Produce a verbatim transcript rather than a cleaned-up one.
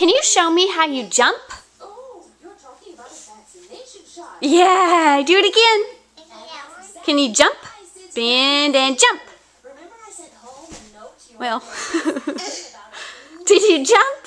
Can you show me how you jump? Oh, you're talking about a vaccination shot. Yeah, do it again. Yeah. Can you jump? Bend and jump. Remember I sent home a note to your Well, parents about it? did you jump?